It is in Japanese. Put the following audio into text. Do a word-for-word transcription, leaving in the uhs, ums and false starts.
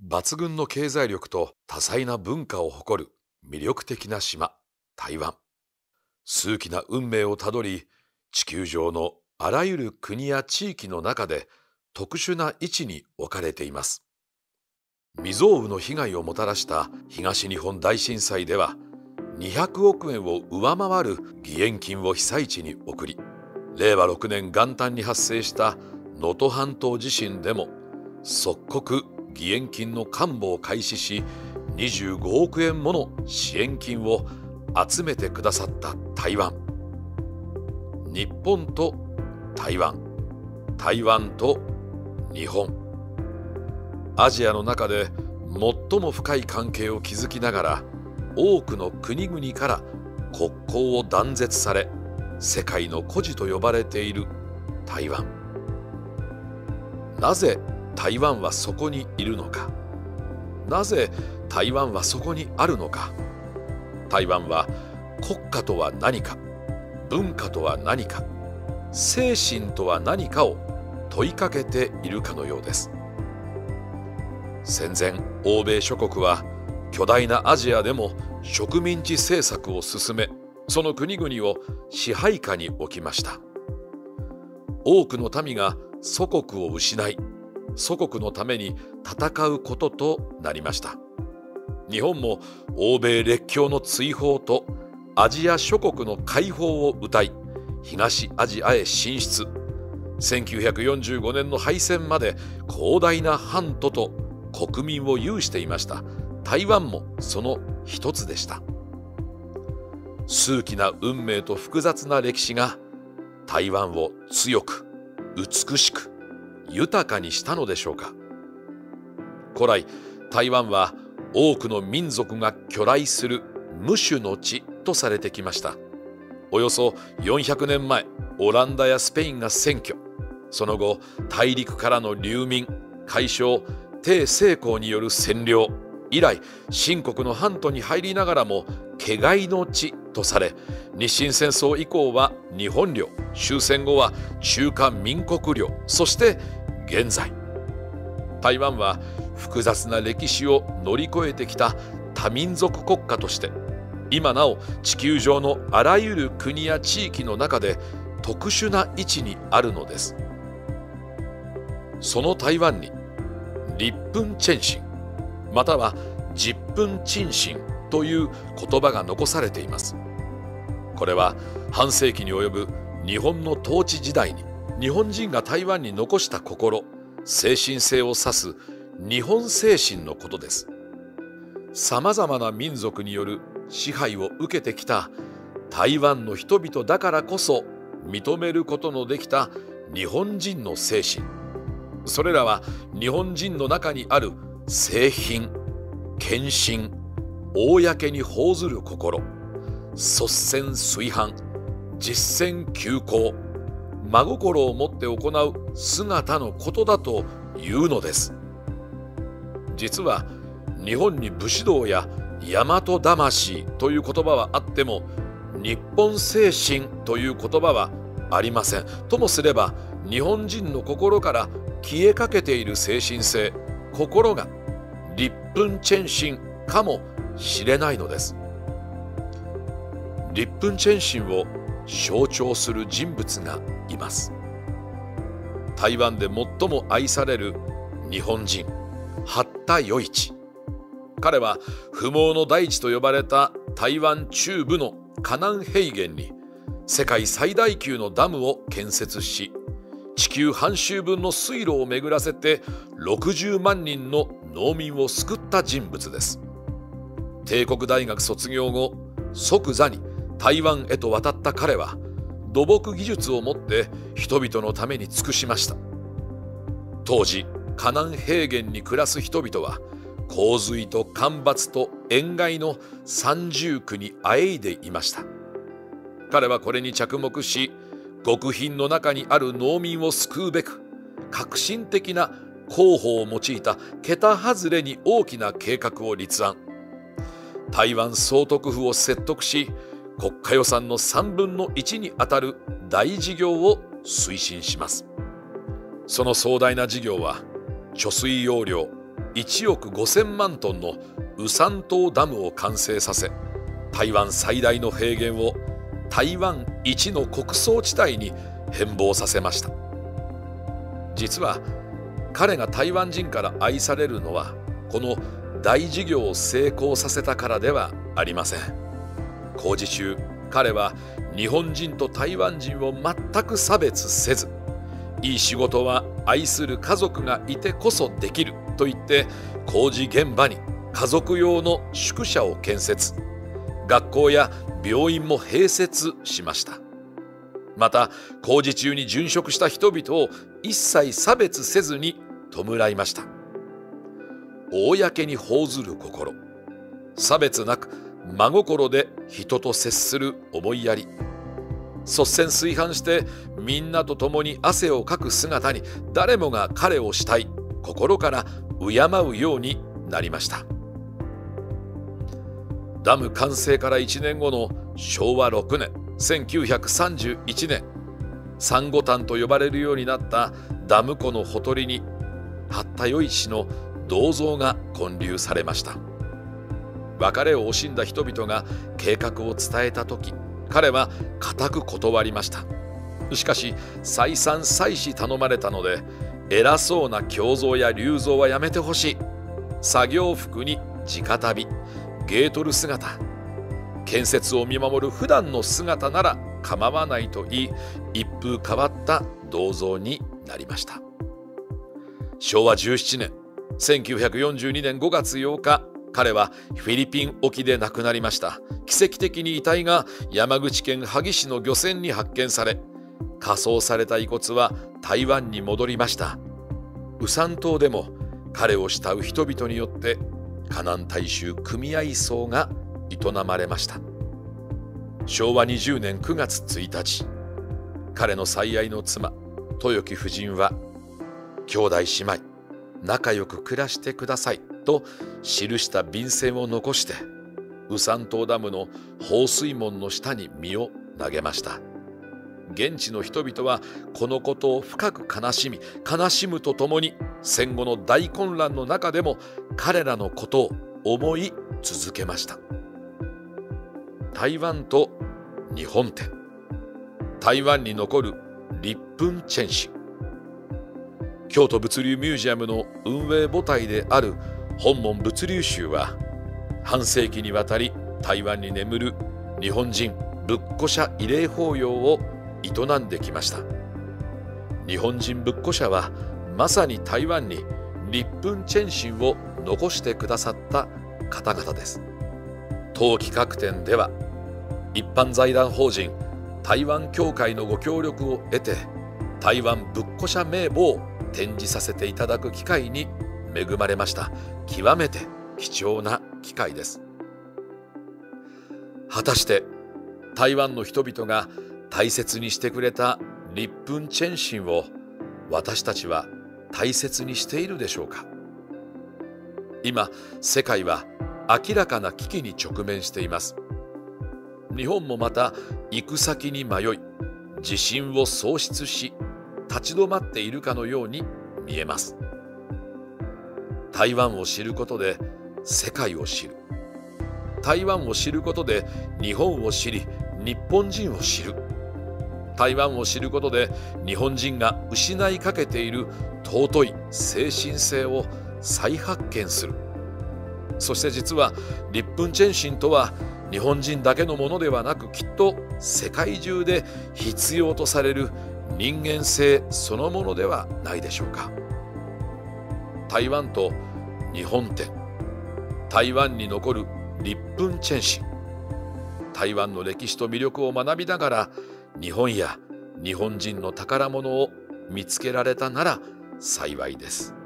抜群の経済力と多彩な文化を誇る魅力的な島、台湾。数奇な運命をたどり、地球上のあらゆる国や地域の中で特殊な位置に置かれています。未曾有の被害をもたらした東日本大震災では、にひゃくおくえんを上回る義援金を被災地に送り、れいわろくねん元旦に発生した能登半島地震でも即刻義援金の還付を開始し、にじゅうごおくえんもの支援金を集めてくださった台湾。日本と台湾、台湾と日本。アジアの中で最も深い関係を築きながら、多くの国々から国交を断絶され、世界の孤児と呼ばれている台湾。なぜ台湾はそこにいるのか。なぜ台湾はそこにあるのか。台湾は国家とは何か、文化とは何か、精神とは何かを問いかけているかのようです。戦前、欧米諸国は巨大なアジアでも植民地政策を進め、その国々を支配下に置きました。多くの民が祖国を失い、祖国のために戦うこととなりました。日本も欧米列強の追放とアジア諸国の解放を謳い、東アジアへ進出。せんきゅうひゃくよんじゅうごねんの敗戦まで広大な版図と国民を有していました。台湾もその一つでした。数奇な運命と複雑な歴史が台湾を強く、美しく、豊かにしたのでしょうか。古来、台湾は多くの民族が去来する無種の地とされてきました。およそよんひゃくねんまえ、オランダやスペインが占拠。その後、大陸からの流民、海将、鄭成功による占領。以来、清国の版図に入りながらも毛外の地とされ、日清戦争以降は日本領、終戦後は中華民国領、そして現在。台湾は複雑な歴史を乗り越えてきた多民族国家として、今なお地球上のあらゆる国や地域の中で特殊な位置にあるのです。その台湾に立分チェンシン、または十分鎮心という言葉が残されています。これは半世紀に及ぶ日本の統治時代に日本人が台湾に残した心、精神性を指す日本精神のことです。さまざまな民族による支配を受けてきた台湾の人々だからこそ認めることのできた日本人の精神。それらは日本人の中にある誠品、献身、公に報ずる心、率先垂範、実践急行、真心を持って行う姿のことだというのです。実は日本に武士道や大和魂という言葉はあっても、日本精神という言葉はありません。ともすれば日本人の心から消えかけている精神性、心が立分チェンシンかもしれないのです。立分チェンシンを象徴する人物がいます。台湾で最も愛される日本人、八田与一。彼は不毛の大地と呼ばれた台湾中部の河南平原に世界最大級のダムを建設し、地球半周分の水路を巡らせてろくじゅうまんにんの農民を救った人物です。帝国大学卒業後、即座に台湾へと渡った彼は土木技術を持って人々のために尽くしました。当時、河南平原に暮らす人々は洪水と干ばつと塩害の三重苦にあえいでいました。彼はこれに着目し、極貧の中にある農民を救うべく、革新的な工法を用いた桁外れに大きな計画を立案。台湾総督府を説得し、国家予算のさんぶんのいちにあたる大事業を推進します。その壮大な事業は、貯水容量、 いちおくごせんまんトンの雨山島ダムを完成させ、台湾最大の平原を台湾一の穀倉地帯に変貌させました。実は彼が台湾人から愛されるのはこの大事業を成功させたからではありません。工事中、彼は日本人と台湾人を全く差別せず、いい仕事は愛する家族がいてこそできると言って工事現場に家族用の宿舎を建設、学校や病院も併設しました。また工事中に殉職した人々を一切差別せずに弔いました。公に報ずる心、差別なく真心で人と接する思いやり、率先垂範してみんなと共に汗をかく姿に誰もが彼を慕い、心から敬うようになりました。ダム完成からいちねんごのしょうわろくねんせんきゅうひゃくさんじゅういちねん、珊瑚潭と呼ばれるようになったダム湖のほとりに八田与一の銅像が建立されました。別れを惜しんだ人々が計画を伝えた時、彼は固く断りました。しかし再三再四頼まれたので、偉そうな胸像や立像はやめてほしい、作業服に直旅、ゲートル姿、建設を見守る普段の姿なら構わないと言い、一風変わった銅像になりました。しょうわじゅうななねんせんきゅうひゃくよんじゅうにねんごがつようか、彼はフィリピン沖で亡くなりました。奇跡的に遺体が山口県萩市の漁船に発見され、火葬された遺骨は台湾に戻りました。雨山島でも彼を慕う人々によって河南大衆組合葬が営まれました。しょうわにじゅうねんくがつついたち、彼の最愛の妻豊木夫人は、兄弟姉妹仲良く暮らしてくださいと記した便箋を残して、雨山島ダムの放水門の下に身を投げました。現地の人々はこのことを深く悲しみ、悲しむとともに戦後の大混乱の中でも彼らのことを思い続けました。台湾と日本展、台湾に残る立粉チェンシン。京都物流ミュージアムの運営母体である本門物流集は、半世紀にわたり台湾に眠る日本人仏庫者慰霊法要を営んできました。日本人仏庫者はまさに台湾に立粉チェンシンを残してくださった方々です。当企画展では一般財団法人台湾協会のご協力を得て、台湾仏庫者名簿を展示させていただく機会に恵まれました。極めて貴重な機会です。果たして台湾の人々が大切にしてくれた立粉チェンシンを私たちは大切にしているでしょうか。今世界は明らかな危機に直面しています。日本もまた行く先に迷い、自信を喪失し立ち止まっているかのように見えます。台湾を知ることで世界を知る、台湾を知ることで日本を知り日本人を知る、台湾を知ることで日本人が失いかけている尊い精神性を再発見する。そして実は立粉チェンシンとは日本人だけのものではなく、きっと世界中で必要とされる人間性そのものではないでしょうか。台湾と日本展、台湾に残る立粉チェンシン、台湾の歴史と魅力を学びながら日本や日本人の宝物を見つけられたなら幸いです。